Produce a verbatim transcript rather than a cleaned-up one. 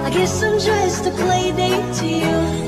I guess I'm just a play date to you.